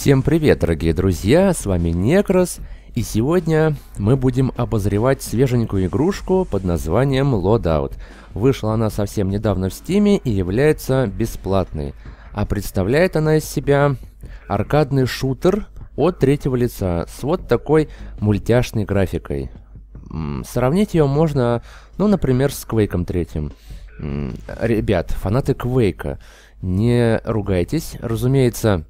Всем привет, дорогие друзья, с вами Некрос, и сегодня мы будем обозревать свеженькую игрушку под названием Loadout. Вышла она совсем недавно в Steam и является бесплатной, а представляет она из себя аркадный шутер от третьего лица с вот такой мультяшной графикой. Сравнить ее можно, ну, например, с Quake 3. Ребят, фанаты Quake, не ругайтесь, разумеется,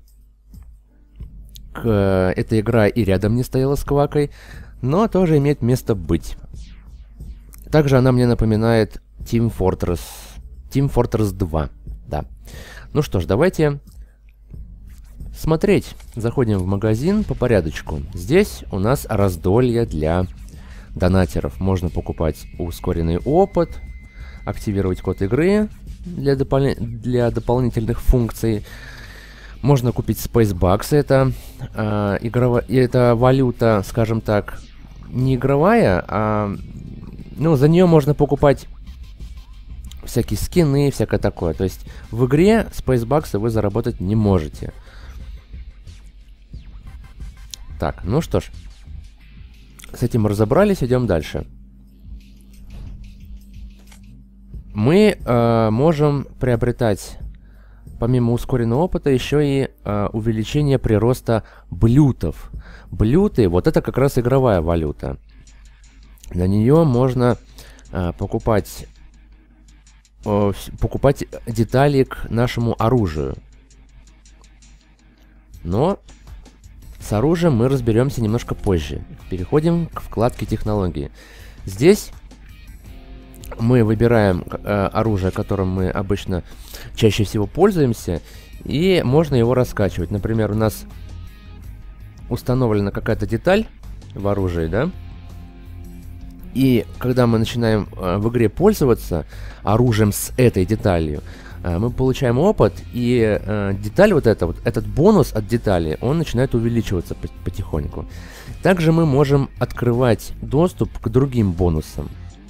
эта игра и рядом не стояла с Квакой, но тоже имеет место быть. Также она мне напоминает Team Fortress 2. Да. Ну что ж, давайте смотреть. Заходим в магазин по порядочку. Здесь у нас раздолье для донатеров. Можно покупать ускоренный опыт, активировать код игры для дополнительных функций. Можно купить Spacebucks, это валюта, скажем так, не игровая, ну, за нее можно покупать всякие скины, всякое такое. То есть в игре Spacebucks вы заработать не можете. Так, ну что ж, с этим разобрались, идем дальше. Мы можем приобретать, помимо ускоренного опыта, еще и увеличение прироста блютов. Блюты, вот это как раз игровая валюта. На нее можно покупать детали к нашему оружию. Но с оружием мы разберемся немножко позже. Переходим к вкладке технологии. Здесь мы выбираем оружие, которым мы обычно чаще всего пользуемся, и можно его раскачивать. Например, у нас установлена какая-то деталь в оружии, да? И когда мы начинаем в игре пользоваться оружием с этой деталью, мы получаем опыт, и деталь этот бонус от детали, он начинает увеличиваться потихоньку. Также мы можем открывать доступ к другим бонусам.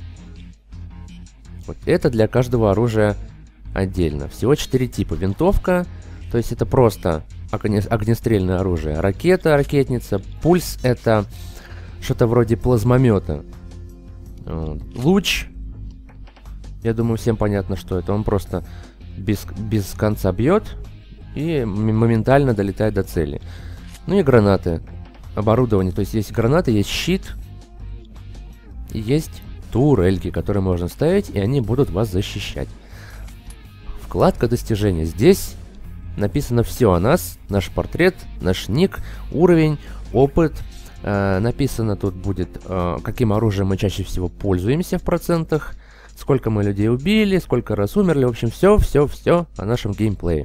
Вот это для каждого оружия отдельно. Всего 4 типа. Винтовка, то есть это просто огнестрельное оружие. Ракета, ракетница. Пульс — это что-то вроде плазмомета. Луч. Я думаю, всем понятно, что это. Он просто без конца бьет и моментально долетает до цели. Ну и гранаты. Оборудование. То есть есть гранаты, есть щит. И есть турельки, которые можно ставить, и они будут вас защищать. Вкладка достижения. Здесь написано все о нас. Наш портрет, наш ник, уровень, опыт. Написано тут будет, каким оружием мы чаще всего пользуемся в процентах, сколько мы людей убили, сколько раз умерли. В общем, все о нашем геймплее.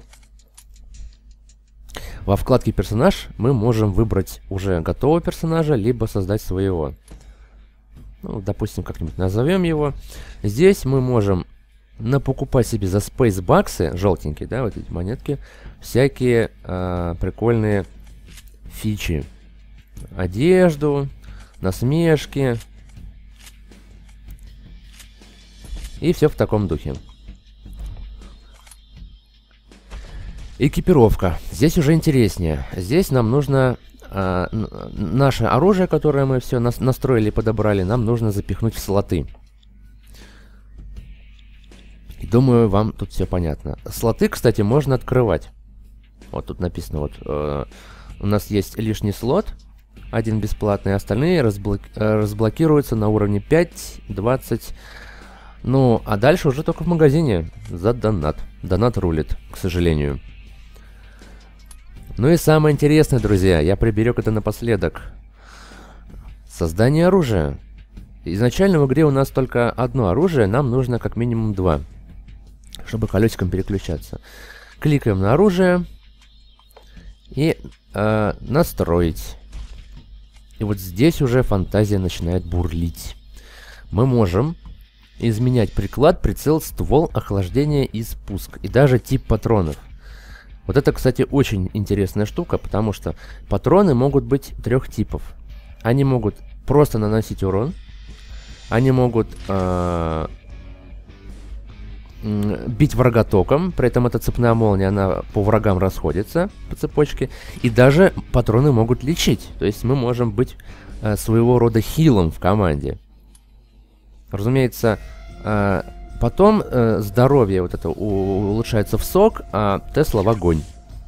Во вкладке персонаж мы можем выбрать уже готового персонажа, либо создать своего. Ну, допустим, как-нибудь назовем его. Здесь мы можем покупать себе за Spacebucks, желтенькие, да, вот эти монетки, всякие прикольные фичи. Одежду, насмешки. И все в таком духе. Экипировка. Здесь уже интереснее. Здесь нам нужно наше оружие, которое мы все настроили и подобрали, нам нужно запихнуть в слоты. Думаю, вам тут все понятно. Слоты, кстати, можно открывать. Вот тут написано, вот у нас есть лишний слот, один бесплатный, остальные разблокируются на уровне 5, 20. Ну, а дальше уже только в магазине за донат. Донат рулит, к сожалению. Ну и самое интересное, друзья, я приберег это напоследок. Создание оружия. Изначально в игре у нас только одно оружие, нам нужно как минимум 2, чтобы колесиком переключаться. Кликаем на оружие и настроить. И вот здесь уже фантазия начинает бурлить. Мы можем изменять приклад, прицел, ствол, охлаждение и спуск. И даже тип патронов. Вот это, кстати, очень интересная штука, потому что патроны могут быть 3 типов. Они могут просто наносить урон. Они могут бить врага током, при этом эта цепная молния, она по врагам расходится по цепочке, и даже патроны могут лечить, то есть мы можем быть своего рода хилом в команде. Разумеется, потом здоровье вот это улучшается в сок, а Тесла в огонь.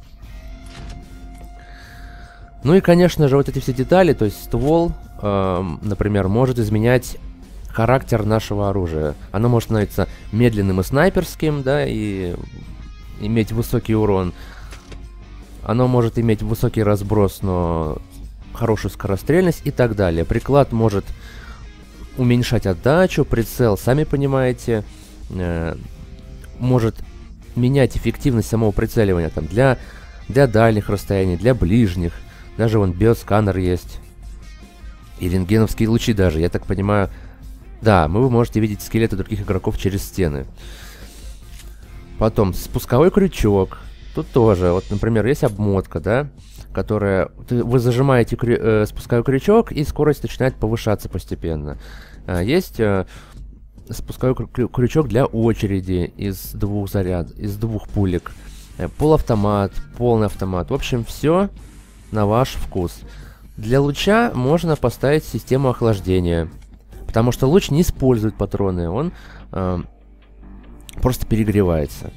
Ну и, конечно же, вот эти все детали, то есть ствол, например, может изменять характер нашего оружия. Оно может становиться медленным и снайперским, да, и иметь высокий урон. Оно может иметь высокий разброс, но хорошую скорострельность и так далее. Приклад может уменьшать отдачу, прицел, сами понимаете, может менять эффективность самого прицеливания там, для дальних расстояний, для ближних. Даже вон биосканер есть. И рентгеновские лучи даже, я так понимаю. Да, вы можете видеть скелеты других игроков через стены. Потом спусковой крючок. Тут тоже, вот, например, есть обмотка, да, которая... Вы зажимаете спусковой крючок, и скорость начинает повышаться постепенно. Есть спусковой крючок для очереди из двух пулек. Полуавтомат, полный автомат. В общем, все на ваш вкус. Для луча можно поставить систему охлаждения, потому что луч не использует патроны, он просто перегревается.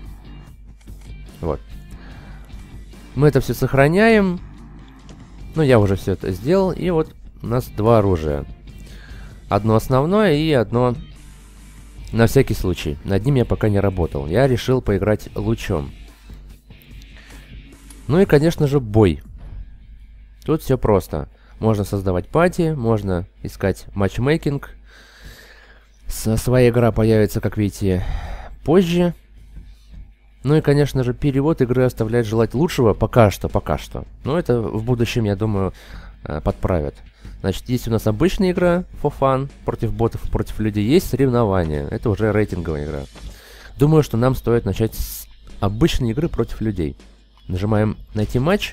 Вот. Мы это все сохраняем. Ну, я уже все это сделал. И вот у нас два оружия. Одно основное и одно на всякий случай. Над ним я пока не работал. Я решил поиграть лучом. Ну и, конечно же, бой. Тут все просто. Можно создавать пати, можно искать матчмейкинг. Своя игра появится, как видите, позже. Ну и, конечно же, перевод игры оставляет желать лучшего пока что. Но это в будущем, я думаю, подправят. Значит, есть у нас обычная игра for fun, против ботов, против людей. Есть соревнования. Это уже рейтинговая игра. Думаю, что нам стоит начать с обычной игры против людей. Нажимаем «Найти матч».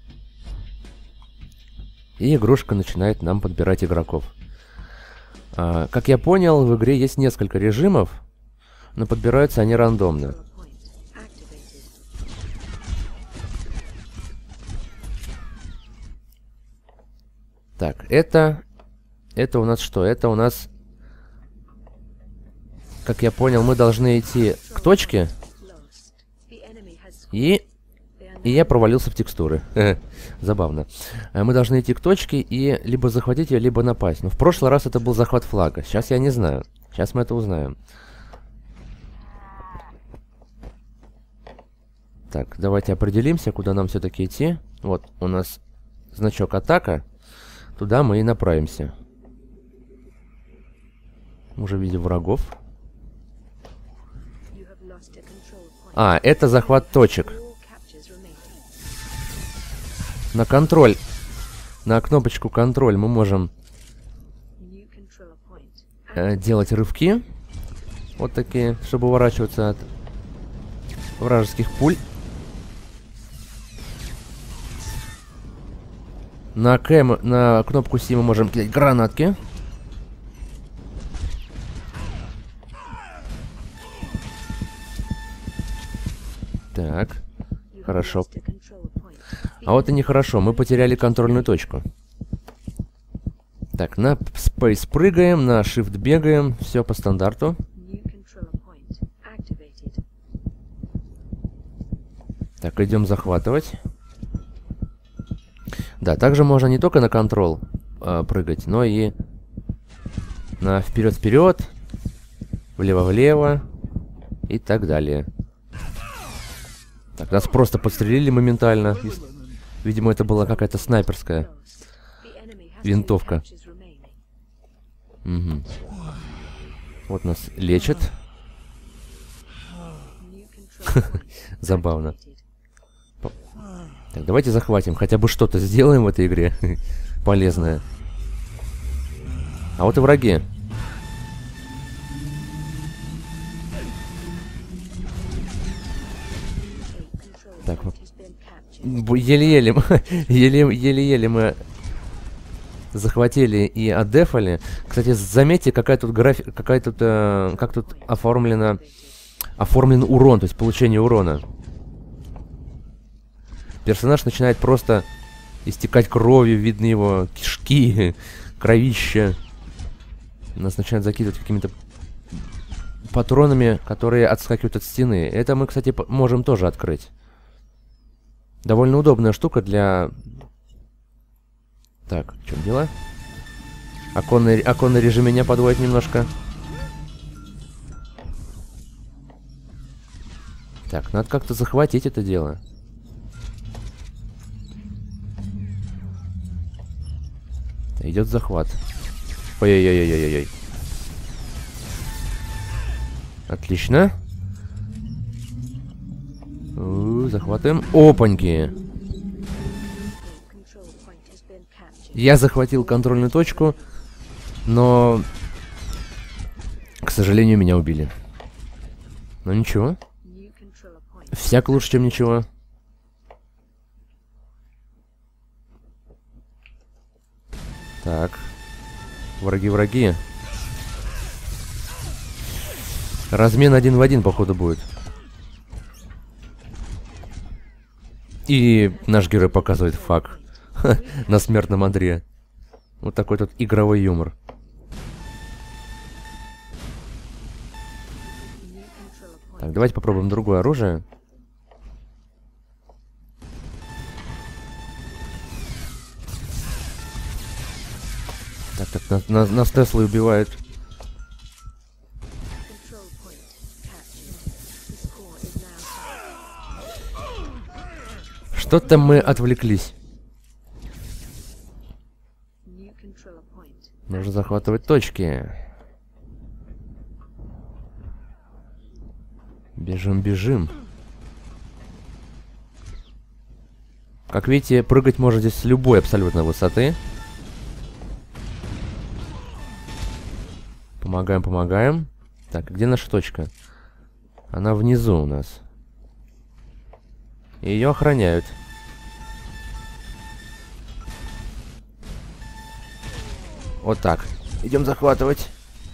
И игрушка начинает нам подбирать игроков. Как я понял, в игре есть несколько режимов, но подбираются они рандомно. Так, это у нас что? Это у нас, как я понял, мы должны идти к точке. И я провалился в текстуры. Забавно. Мы должны идти к точке и либо захватить ее, либо напасть. Но в прошлый раз это был захват флага. Сейчас я не знаю. Сейчас мы это узнаем. Так, давайте определимся, куда нам все-таки идти. Вот, у нас значок атака. Туда мы и направимся. Уже видим врагов. Это захват точек. На контроль, на кнопочку контроль мы можем делать рывки. Вот такие, чтобы уворачиваться от вражеских пуль. На кнопку C мы можем кидать гранатки. Так, хорошо. А вот и нехорошо, мы потеряли контрольную точку. Так, на Space прыгаем, на Shift бегаем, все по стандарту. Так, идем захватывать. Да, также можно не только на Control прыгать, но и на вперед-вперед, влево-влево и так далее. Так, нас просто подстрелили моментально. Видимо, это была какая-то снайперская винтовка. Угу. Вот нас лечат. Забавно. Так, давайте захватим. Хотя бы что-то сделаем в этой игре. Полезное. А вот и враги. Так, еле-еле мы захватили и отдефали. Кстати, заметьте, какая тут графика, как тут оформлена оформлен урон, то есть получение урона. Персонаж начинает просто истекать кровью, видны его кишки, кровища. Нас начинают закидывать какими-то патронами, которые отскакивают от стены. Это мы, кстати, можем тоже открыть. Довольно удобная штука для... Так, в чем дело? Оконный режим меня подводит немножко. Так, надо как-то захватить это дело. Идет захват. Ой-ой-ой-ой-ой-ой. Отлично. Захватываем. Опаньки. Я захватил контрольную точку, но, к сожалению, меня убили. Но ничего. Всяко лучше, чем ничего. Так. Враги. Размен 1 в 1, походу, будет. И наш герой показывает фак на смертном Андре. Вот такой тут игровой юмор. Так, давайте попробуем другое оружие. Так, нас Теслы убивают. Что-то мы отвлеклись. Нужно захватывать точки. Бежим. Как видите, прыгать можно здесь с любой абсолютно высоты. Помогаем. Так, где наша точка? Она внизу у нас. Ее охраняют. Вот так. Идем захватывать.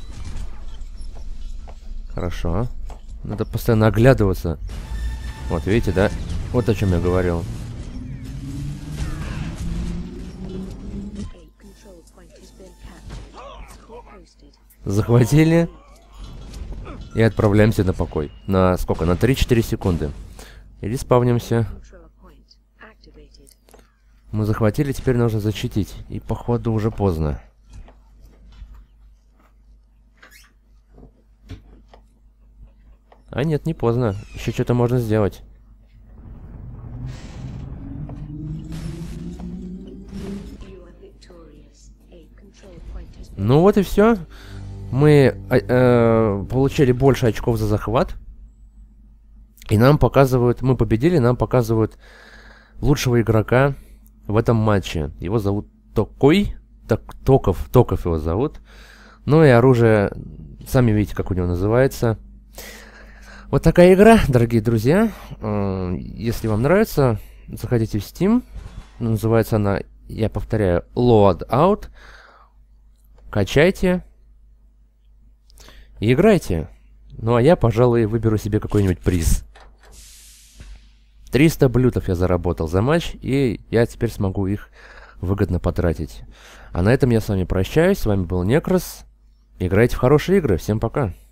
Хорошо. Надо постоянно оглядываться. Вот, видите, да? Вот о чем я говорил. Захватили. И отправляемся на покой. На сколько? На 3-4 секунды. Или спавнимся. Мы захватили, теперь нужно защитить. И походу уже поздно. А нет, не поздно. Еще что-то можно сделать. Ну вот и все. Мы получили больше очков за захват. И нам показывают... Мы победили, нам показывают лучшего игрока в этом матче. Его зовут Токой. Токов его зовут. Ну и оружие... Сами видите, как у него называется. Вот такая игра, дорогие друзья. Если вам нравится, заходите в Steam. Называется она, я повторяю, Loadout. Качайте. И играйте. Ну а я, пожалуй, выберу себе какой-нибудь приз. 300 блютов я заработал за матч, и я теперь смогу их выгодно потратить. А на этом я с вами прощаюсь. С вами был Некрос. Играйте в хорошие игры. Всем пока.